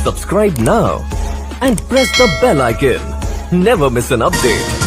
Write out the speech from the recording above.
Subscribe now and press the bell icon. Never miss an update.